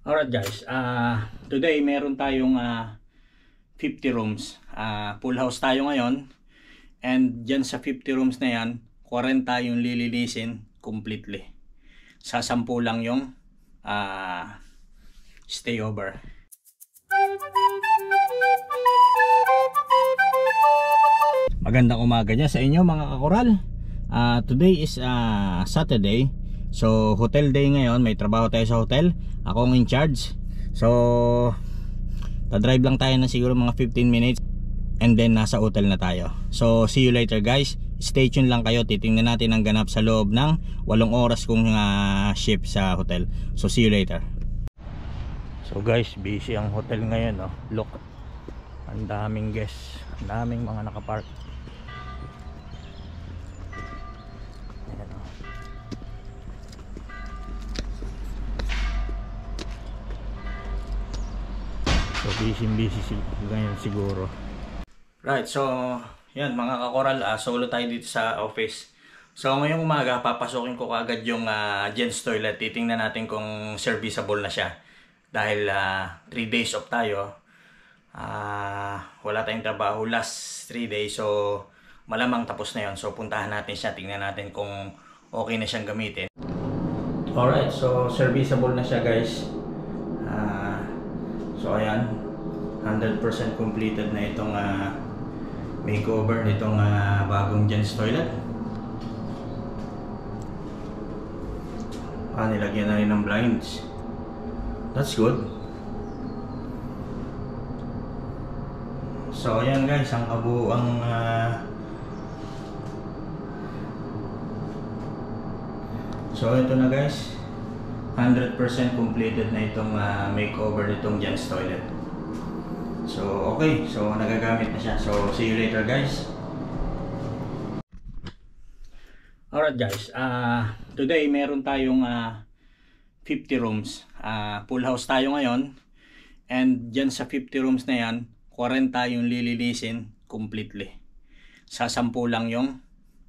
Alright guys, today meron tayong 50 rooms. Full house tayo ngayon. And dyan sa 50 rooms na yan, 40 yung lilinisin completely. Sa 10 lang yung stay over. Magandang umaga dyan sa inyo mga kakoral. Today is Saturday. So hotel day ngayon, may trabaho tayo sa hotel. Ako ang in charge. So ta-drive lang tayo na siguro mga 15 minutes and then nasa hotel na tayo. So see you later guys. Stay tuned lang kayo, titingnan natin ang ganap sa loob ng 8 oras kong shift sa hotel. So see you later. So guys, busy ang hotel ngayon, no? Look, ang daming guests, ang daming mga nakapark. Ayan, no? So busy ngayon siguro. Right, so yan mga kakoral, solo tayo dito sa office. So ngayong umaga papasukin ko kagad yung gents toilet. Titingnan natin kung serviceable na siya. Dahil 3 days off tayo. Wala tayong trabaho last 3 days. So malamang tapos na yon. So puntahan natin siya, tingnan natin kung okay na siyang gamitin. Alright, so serviceable na siya guys. So ayan, 100% completed na itong makeover nitong bagong gents toilet. Nilagyan na rin ng blinds. That's good. So ayan guys, ang kabuuang so ito na guys, 100% completed na itong makeover nitong gents toilet. So okay, so nagagamit na siya. So see you later guys. Alright guys, today meron tayong 50 rooms. Full house tayo ngayon. And dyan sa 50 rooms na yan, 40 yung lilinisin completely. Sa 10 lang yung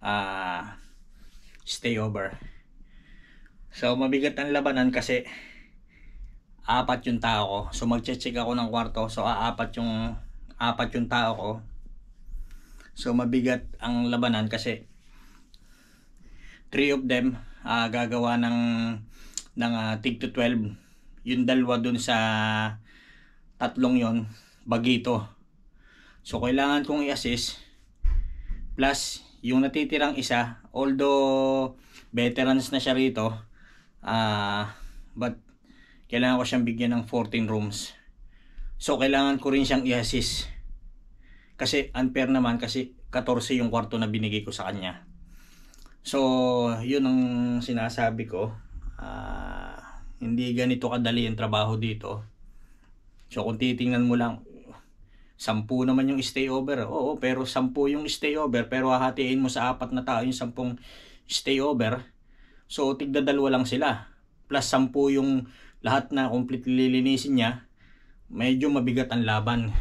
stay over. So mabigat ang labanan kasi 4 yung tao ko. So magche-check ako ng kwarto. So 4 yung tao ko. So mabigat ang labanan kasi 3 of them gagawa ng tig to 12. Yung dalawa dun sa 3 yon bagito. So kailangan kong i-assist plus yung natitirang isa, although veterans na siya rito, but kailangan ko siyang bigyan ng 14 rooms. So kailangan ko rin siyang i-assist kasi unfair naman kasi 14 yung kwarto na binigay ko sa kanya. So yun ang sinasabi ko, hindi ganito kadali ang trabaho dito. So kung titingnan mo lang, 10 naman yung stay over. Oo, pero 10 yung stay over, pero hahatiin mo sa 4 na tao yung 10 stay over. So tigda 2 lang sila. Plus 10 yung lahat na completely lilinisin niya. Medyo mabigat ang laban.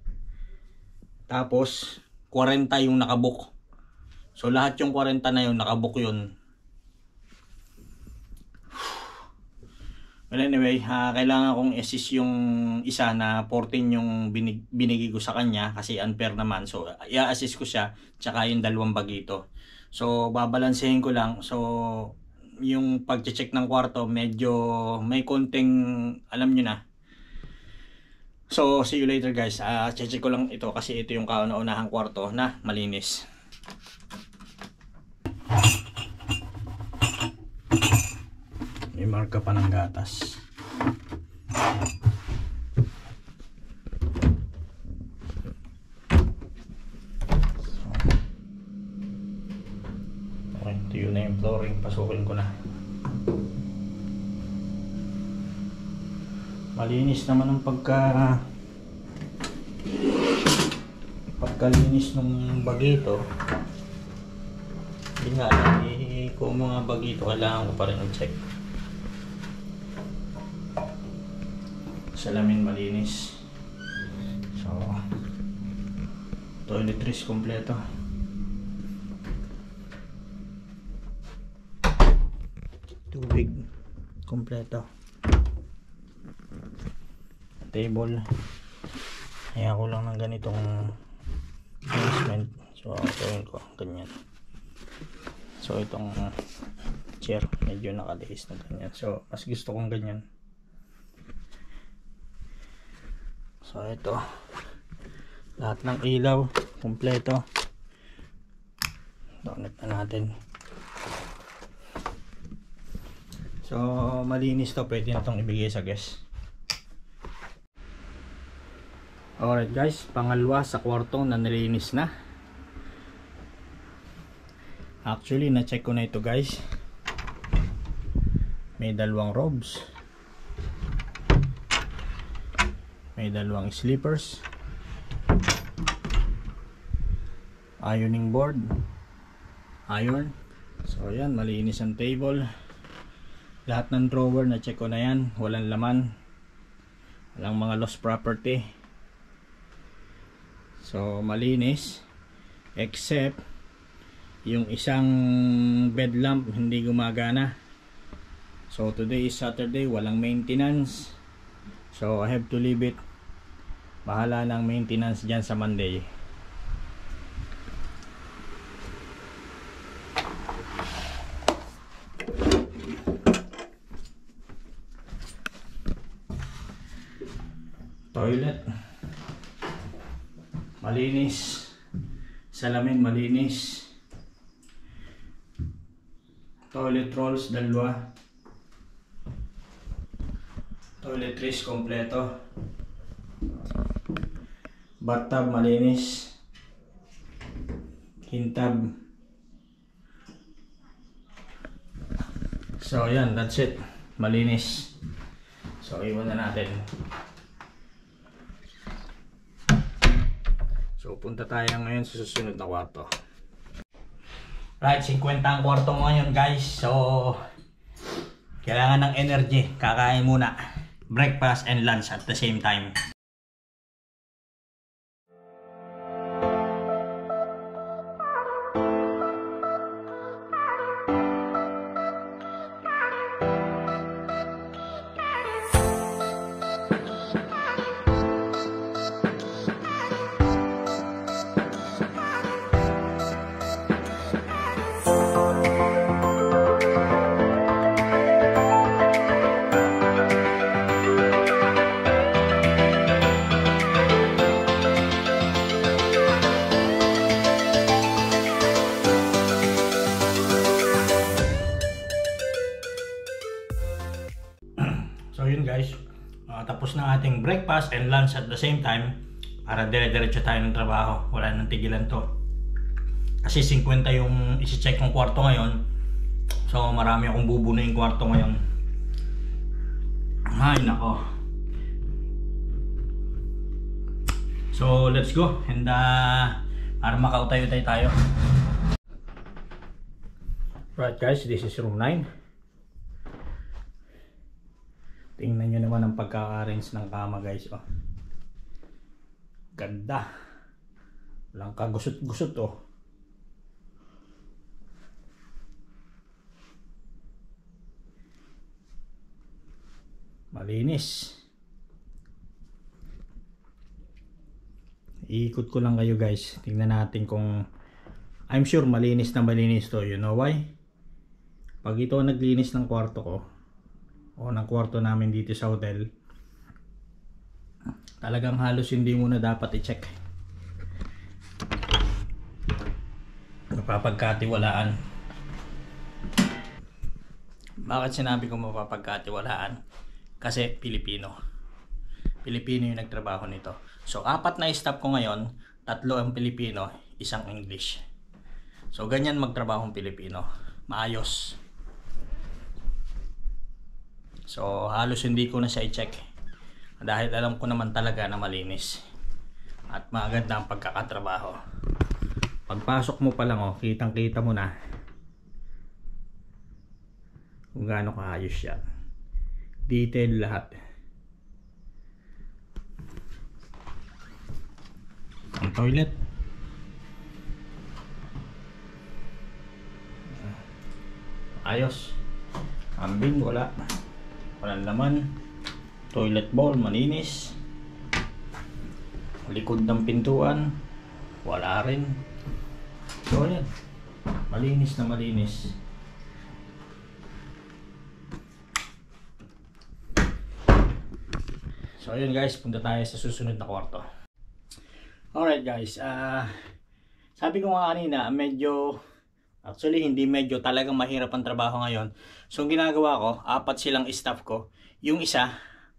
Tapos 40 yung nakabook. So lahat yung 40 na yun, nakabook yun. Well anyway, kailangan kong assist yung isa na 14 yung binigay ko sa kanya kasi unfair naman. So i-assist ko siya, tsaka yung 2 bagito. So babalansehin ko lang. So yung pag-check ng kwarto medyo may konting, alam nyo na. So see you later guys. Check ko lang ito kasi ito yung kauna-unahang kwarto na malinis. May marka pa ng gatas. Okay, tuyo na yung flooring. Pasukin ko na. Malinis naman ang pagkalinis ng bagito. Hindi nga lang, kung mga bagito kailangan ko pa rin i-check. Salamin malinis. So toiletries kompleto. Tubig kompleto. table. Kaya ko lang ng ganitong placement. So gawin ko ganyan. So itong chair medyo nakaliis na ganyan. So mas gusto kong ganyan. So ito, lahat ng ilaw kumpleto. Donut na natin. So malinis to, pwede na itong ibigay sa guest. Alright guys, pangalawa sa kwartong na nilinis na. Actually na-check ko na ito guys. May dalawang robes, may dalawang slippers, ironing board, iron. So yan, malinis ang table. Lahat ng drawer na check ko na yan, walang laman, walang mga lost property. So malinis, except yung isang bed lamp hindi gumagana. So today is Saturday, walang maintenance, so I have to leave it. Bahala ng maintenance dyan sa Monday. Toilet malinis, salamin malinis, toilet rolls dalawa, toiletries kompleto, bathtub malinis, hintab. So yan, that's it, malinis. So iwan na natin. So punta tayo ngayon sa susunod na kwarto. Right, 50 ang kwarto ngayon guys. So kailangan ng energy. Kakain muna breakfast and lunch at the same time. So yun guys, tapos na ating breakfast and lunch at the same time para dire-diretso tayo ng trabaho. Wala nang tigilan to. Kasi 50 yung isi-check kong kwarto ngayon. So marami akong bubuno yung kwarto ngayon. Ay nako. So let's go and para makautay-utay tayo. Right guys, this is room 9. Tingnan nyo naman ang pagka-arrange ng kama guys. Oh. Ganda. Walang kagusot-gusot oh. Malinis. Iikot ko lang kayo guys. Tingnan natin kung I'm sure malinis na malinis to. You know why? Pag ito naglinis ng kwarto ko o ng kwarto namin dito sa hotel, talagang halos hindi mo na dapat i-check. Mapapagkatiwalaan. Bakit sinabi ko mapapagkatiwalaan? Kasi Pilipino yung nagtrabaho nito. So 4 na staff ko ngayon, 3 ang Pilipino, 1 English. So ganyan magtrabaho ng Pilipino, maayos. So halos hindi ko na siya i-check dahil alam ko naman talaga na malinis at maganda ang pagkakatrabaho. Pagpasok mo pa lang oh, kitang kita mo na kung gaano kaayos siya. Detail lahat. Ang toilet ayos. Ambing walang laman. Toilet bowl malinis. likod ng pintuan, wala rin. So ayan, malinis na malinis. So ayun guys, punta tayo sa susunod na kwarto. Alright guys, sabi ko nga kanina, actually hindi medyo, talagang mahirap ang trabaho ngayon. So ang ginagawa ko, 4 silang staff ko. Yung isa,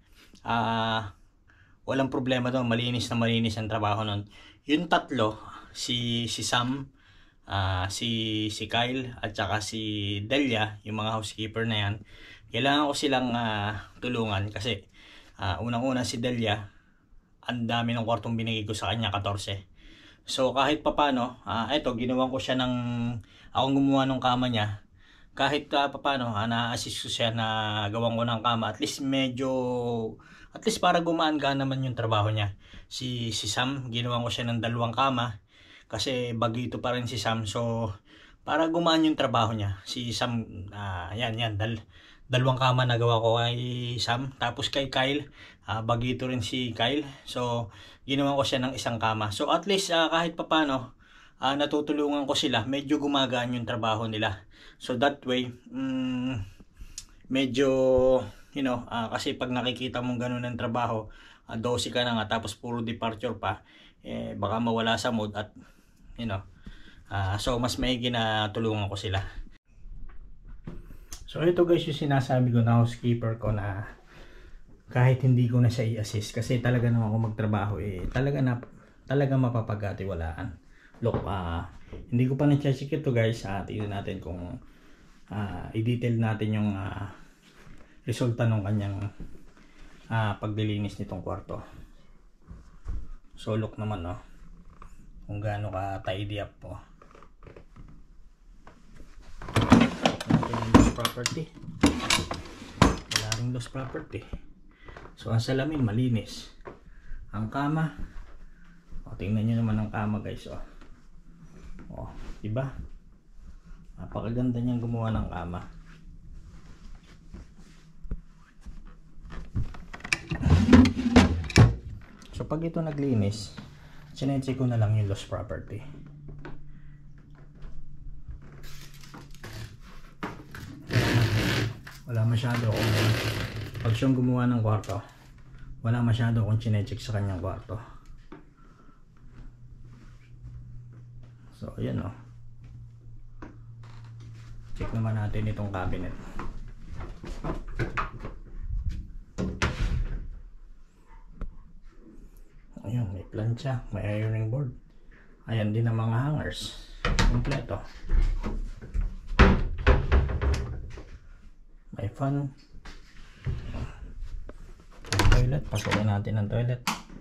walang problema doon, malinis na malinis ang trabaho nun. Yung 3, si Sam, si Kyle, at saka si Delia, yung mga housekeeper na yan, kailangan ko silang tulungan kasi unang-una si Delia, ang dami ng kwartong binigay ko sa kanya, 14. So kahit papano, eto ginawan ko siya akong gumawa ng kama niya. Kahit papano, na-assist ko siya na gawan ko ng kama. At least para gumaan ka naman yung trabaho niya. Si Sam, ginawan ko siya ng 2 kama. Kasi bagito pa rin si Sam. So para gumaan yung trabaho niya. Si Sam, yan, 2 kama na gawa ko kay Sam. Tapos kay Kyle, bagito rin si Kyle. So ginawa ko siya ng 1 kama. So at least kahit papano, natutulungan ko sila. Medyo gumagaan yung trabaho nila. So that way, medyo, kasi pag nakikita mong ganun ang trabaho, 12 ka na nga, tapos puro departure pa, baka mawala sa mood at, so mas maigi na tulungan ko sila. So ito guys yung sinasabi ko na housekeeper ko na kahit hindi ko na siya i-assist kasi talaga naman ako magtrabaho talaga mapapagkatiwalaan. Look, hindi ko pa na-check ito guys. Tingnan natin kung i-detail natin yung resulta ng kanyang paglilinis nitong kwarto. So look naman kung gaano ka tidy up po. Lost property, wala ring lost property. So ang salamin malinis, ang kama, tingnan nyo naman ang kama guys. Diba, napakaganda niyang gumawa ng kama. So pag ito naglinis, sinecheck ko na lang yung lost property. Wala masyado kung pag siyang gumawa ng kwarto, wala masyado kung chinecheck sa kanyang kwarto. So ayan check naman natin itong cabinet. Ayun, may plancha, may ironing board. Ayan din ang mga hangers, kompleto. May fan. Toilet, pasukin natin ang toilet.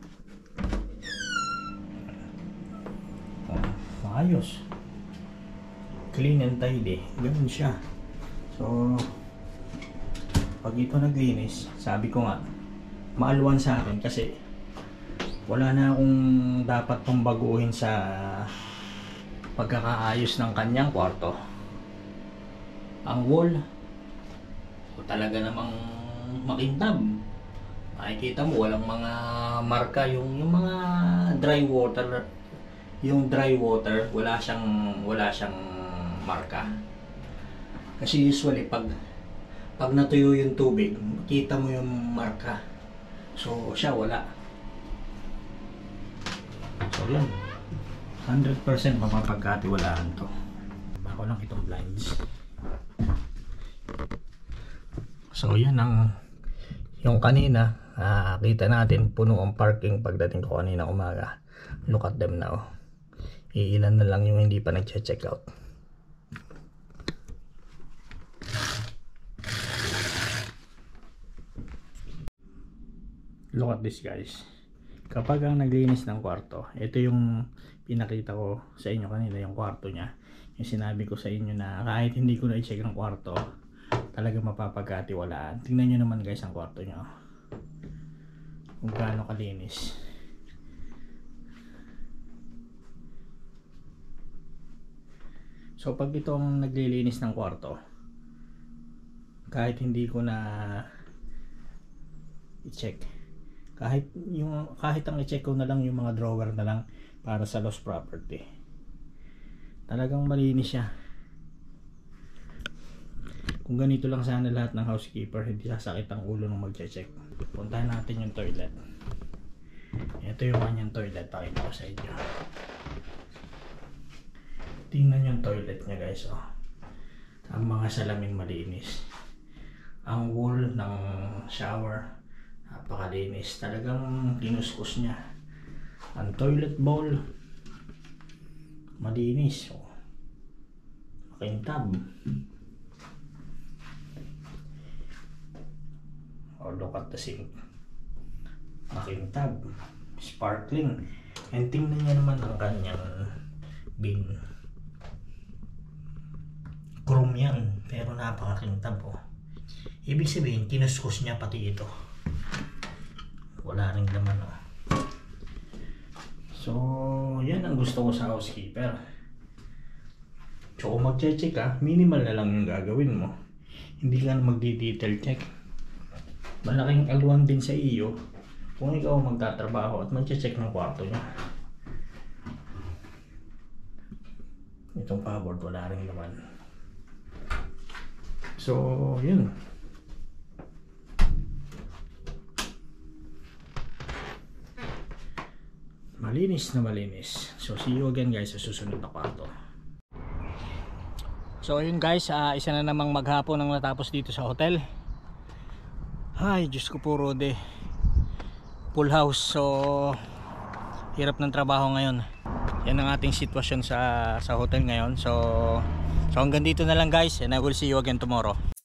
Maayos, clean and tidy, ganun siya. So pag ito naglinis, sabi ko nga maalwan sa akin kasi wala na akong dapat pang baguhin sa pagkakaayos ng kanyang kwarto. Ang wall talaga namang makintab. Makikita mo walang mga marka, yung mga dry water, wala siyang marka. Kasi usually pag natuyo yung tubig, makita mo yung marka. So siya wala. So yan, 100% mapapagkatiwalaan to. Bako lang itong blinds. So yan yung kanina, kita natin puno ang parking pagdating ko kanina umaga. Look at them now. Iilan na lang yung hindi pa nag-check out. Look at this guys. Kapag ang naglinis ng kwarto, ito yung pinakita ko sa inyo kanina, yung kwarto niya. Yung sinabi ko sa inyo na kahit hindi ko na i-check ang kwarto, talaga mapapagkatiwalaan. Tingnan nyo naman guys ang kwarto nyo kung gaano kalinis. So pag itong naglilinis ng kwarto, kahit hindi ko na i-check, Kahit ang i-check ko na lang yung mga drawer na lang para sa lost property. Talagang malinis siya. Kung ganito lang sana lahat ng housekeeper, hindi sasakit ang ulo nung magche-check. Puntahan natin yung toilet. Ito yung kanyang toilet, pakita ko sa inyo. Tingnan yung toilet niya guys, oh. Ang mga salamin malinis. Ang wall ng shower napakalinis. Talagang kinuskus niya. Ang toilet bowl malinis, oh. Makintab. Oh, look at the sink. Makintab, sparkling. And tingnan niya naman ang kanyang bin. Chrome yan, pero napakakintab, oh. Ibig sabihin, kinuskus niya pati ito. Wala ring laman, oh. So, yan ang gusto ko sa housekeeper. So, kung mag-check ka, minimal na lang yung gagawin mo. Hindi ka na magdi-detail check. Malaking aluan din sa iyo kung ikaw magtatrabaho at mag-check ng kwarto niya. Itong cupboard, wala ring laman. So, yun. Malinis na malinis. So, see you again guys sa susunod na kwarto. So, yun guys, isa na namang maghapon ang natapos dito sa hotel. Ay, Diyos ko po, Rode. Full house. So, hirap ng trabaho ngayon. Yan ang ating sitwasyon sa hotel ngayon. So hanggang dito na lang guys, and I will see you again tomorrow.